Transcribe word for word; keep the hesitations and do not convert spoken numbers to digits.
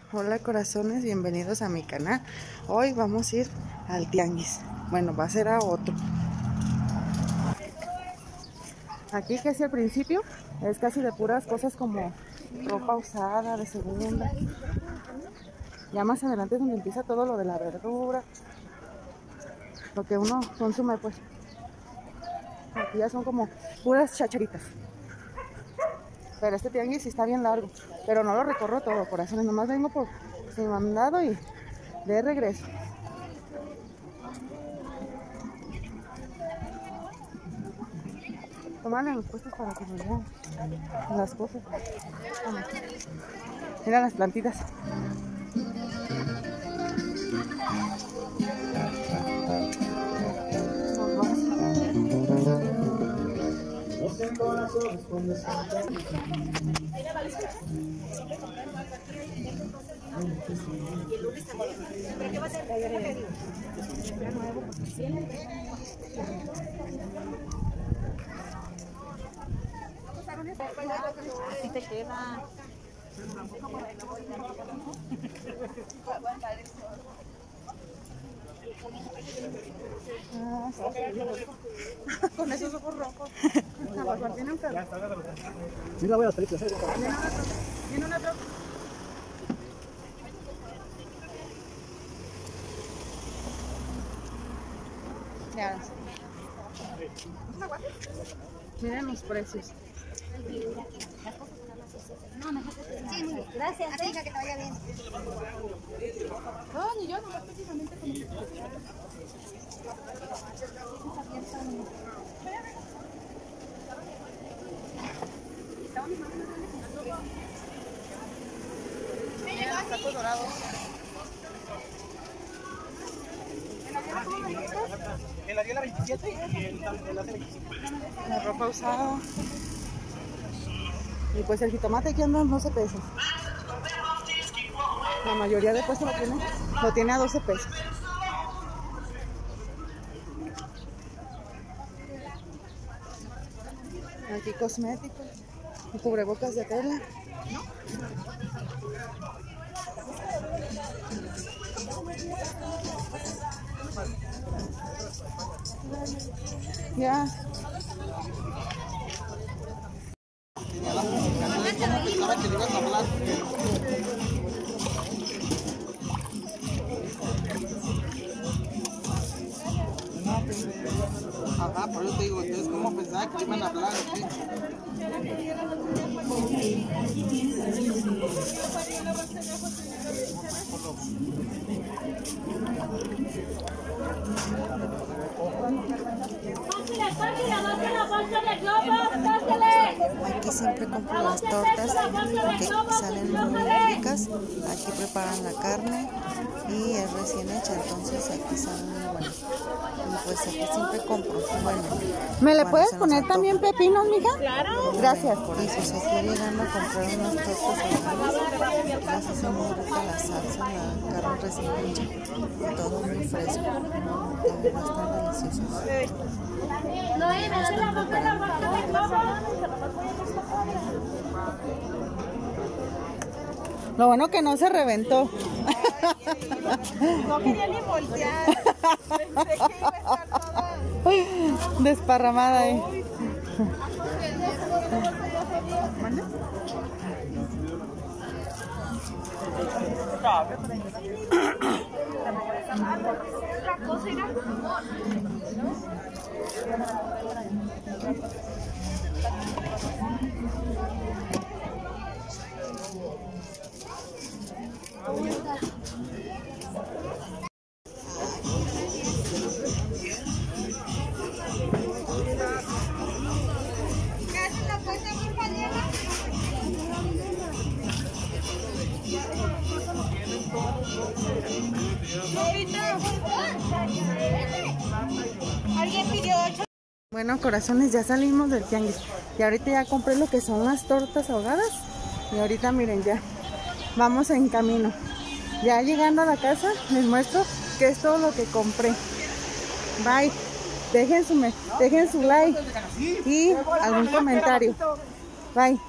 Hola corazones, bienvenidos a mi canal. Hoy vamos a ir al tianguis. Bueno, va a ser a otro. Aquí que es el principio, es casi de puras cosas como ropa usada, de segunda. Ya más adelante es donde empieza todo lo de la verdura, lo que uno consume pues. Aquí ya son como puras chacharitas. Pero este tianguis sí está bien largo, pero no lo recorro todo, corazones. Nomás vengo por mi mandado y de regreso. Tomarle los puestos para que nos vean las cosas. Vamos. Mira las plantitas. Nos vamos. Así te queda. Ah, con esos ojos rojos. Viene un carro. Mira, voy a salir. Viene una troca. Ya. Miren los precios. No, mejor que te... Sí, muy bien. Gracias. Así que te vaya bien. No, ni yo, no, precisamente con el... Miren, tacos dorados. El Ariel a veintisiete y el el hace veinticinco. La ropa usada. Y pues el jitomate aquí anda en doce pesos. La mayoría de puestos lo tiene, lo tiene a doce pesos. Aquí cosméticos y cubrebocas de tela. Ya. Pensaba que le ibas a hablar. Ajá, por eso te digo, entonces, ¿cómo pensaba que le iban a hablar? ¿Sí? Aquí siempre compro las tortas que salen muy ricas. Aquí preparan la carne y es recién hecha, entonces aquí salen muy buenas. Y pues aquí siempre compro. Bueno, ¿me le bueno, puedes se nos poner antoja. también pepinos, mija? Claro. Gracias. Y pues aquí llegando a comprar unas tortas saladas, las hace muy rica la salsa, la carne recién hecha, todo muy fresco, también están deliciosas. Lo bueno que no se reventó. No quería ni voltear. Pensé que iba a estar toda... Desparramada ahí. Alguien pidió ocho. Bueno, corazones, ya salimos del tianguis y ahorita ya compré lo que son las tortas ahogadas y ahorita miren, ya vamos en camino. Ya llegando a la casa les muestro qué es todo lo que compré. Bye. Dejen su, me dejen su like y algún comentario. Bye.